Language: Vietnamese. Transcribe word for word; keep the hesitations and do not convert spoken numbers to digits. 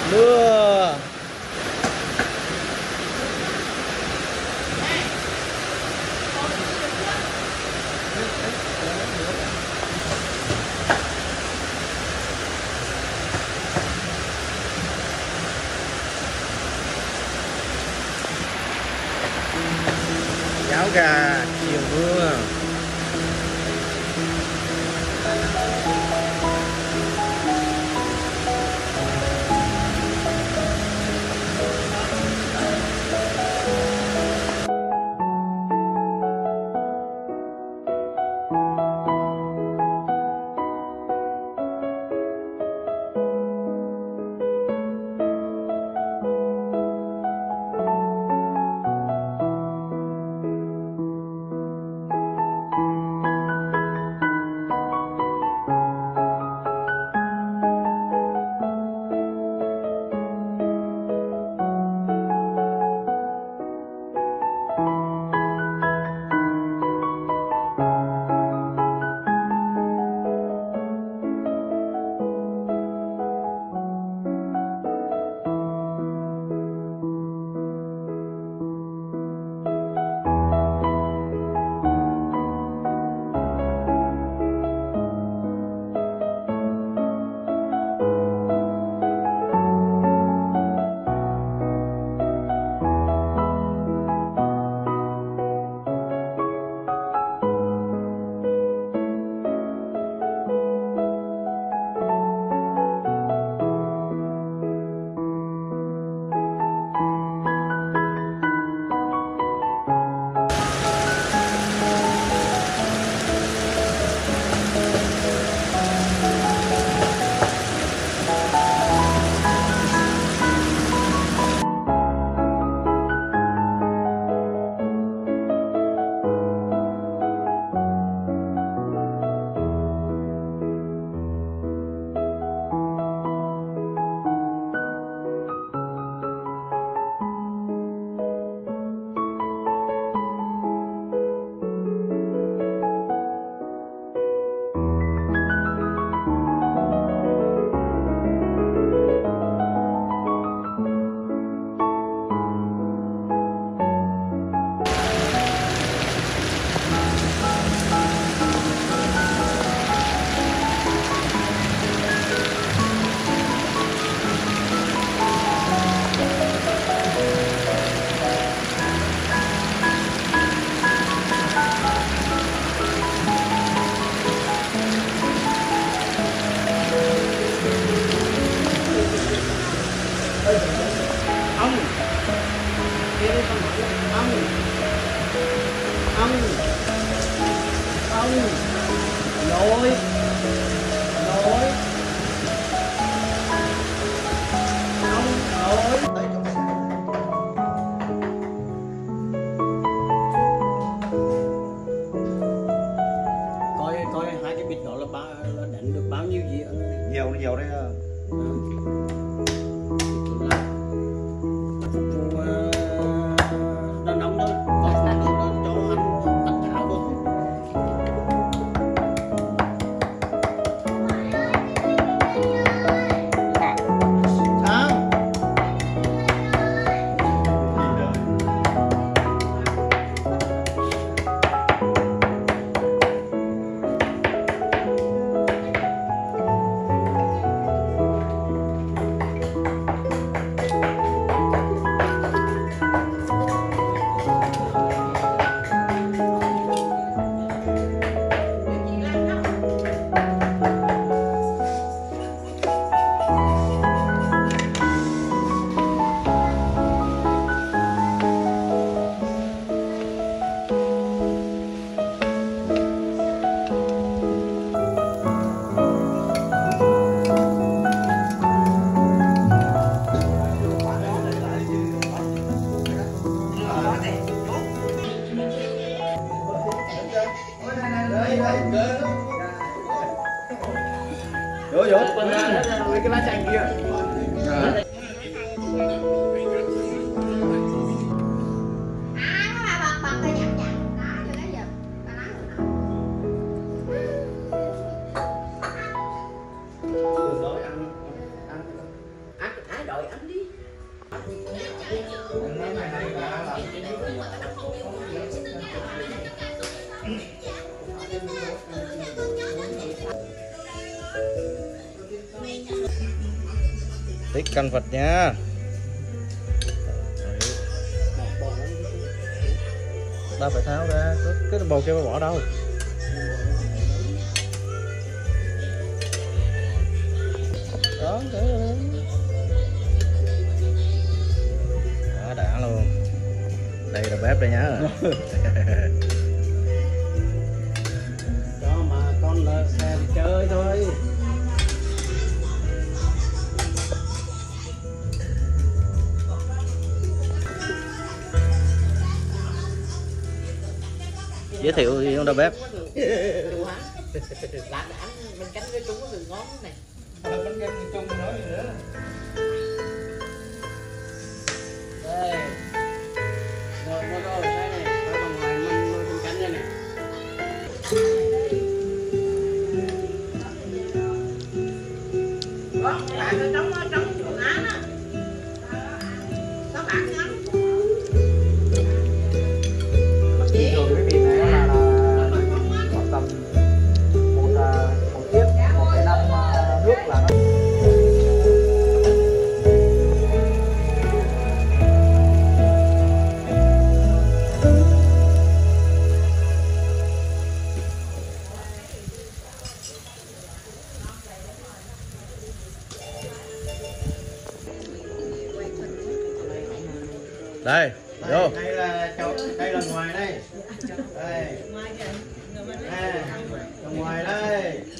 Mưa. Cháo gà chiều mưa. Ông kia đây con nói là ông ông ông nội nội ông nội. coi coi hai cái bịch đó là bao là đánh được bao nhiêu gì Nhiều nhiều đấy. Vô vô mấy cái lá chanh kia. Đội Tí canh vịt nha. Ta phải tháo ra, cái bầu kia bỏ đâu. Đó, đó đã luôn. Đây là bếp đây nhá. Đó mà con là xe chơi thôi. Giới thiệu gì không đầu bếp? Là ăn mình canh với chúng có đường ngon này. Bánh canh chung nói gì nữa. Đây. Rồi mua rồi đây này, ở bên ngoài mình nuôi bánh canh đây này. Đó, bạn ở trong trong phương án á. Các bạn ngắm. Rồi cái vị này là khoảng tầm một một tiết một cái năm nước là nó Đây, vô. đây là chỗ đây là ngoài đây. Đây. Nè, ở ngoài đây.